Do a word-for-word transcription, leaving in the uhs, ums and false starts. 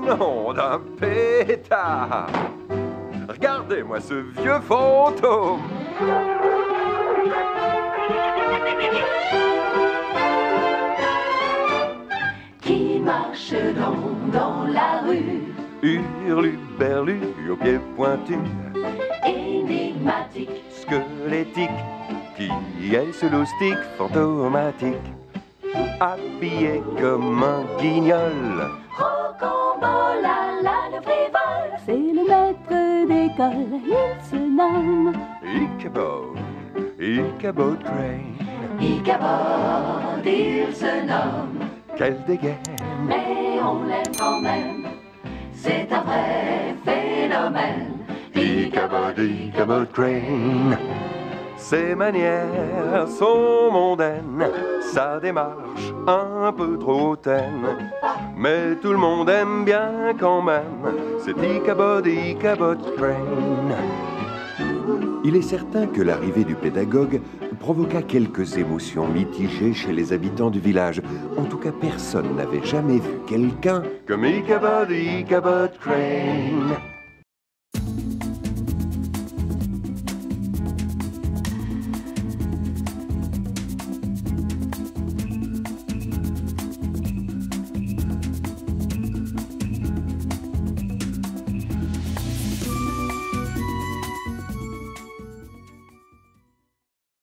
nom d'un pétard. Regardez-moi ce vieux fantôme. Qui marche donc dans la rue? Hurluberlu aux pieds pointus, Énigmatique, squelettique, qui est ce loustic fantomatique, habillé comme un guignol. rocambolala le frivole. C'est le maître d'école, il se nomme Ichabod, Ichabod Crane. Ichabod, il se nomme. Quelle dégaine! Mais on l'aime quand même, c'est un vrai phénomène. Ichabod, Ichabod Crane. Ses manières sont mondaines, sa démarche un peu trop hautaine. Mais tout le monde aime bien quand même, c'est Ichabod, Ichabod Crane. Il est certain que l'arrivée du pédagogue provoqua quelques émotions mitigées chez les habitants du village. En tout cas, personne n'avait jamais vu quelqu'un comme Ichabod, Ichabod Crane.